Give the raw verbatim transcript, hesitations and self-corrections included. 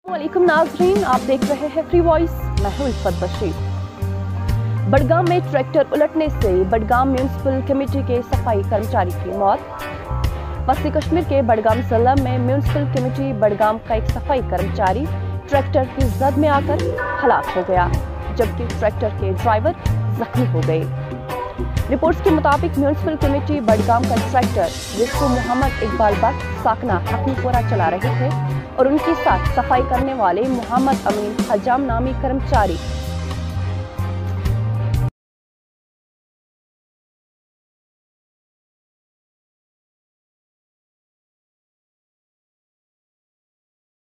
वालेकुम नाजरीन, आप देख रहे हैं फ्री वॉइस। मैं हूं इफ़त बशीर। बडगाम में ट्रैक्टर उलटने से बडगाम म्यूनिसिपल कमेटी के सफाई कर्मचारी की मौत। पश्चिमी कश्मीर के बडगाम जिला में म्यूनिसिपल कमेटी बडगाम का एक सफाई कर्मचारी ट्रैक्टर की जद में आकर हलाक हो गया, जबकि ट्रैक्टर के ड्राइवर जख्मी हो गए। रिपोर्ट्स के मुताबिक म्यूनिसिपल कमेटी बडगाम का ट्रैक्टर, जिसको मोहम्मद इकबाल बट साकना हकीमपुरा चला रहे थे, और उनके साथ सफाई करने वाले मोहम्मद अमीन हजाम नामी कर्मचारी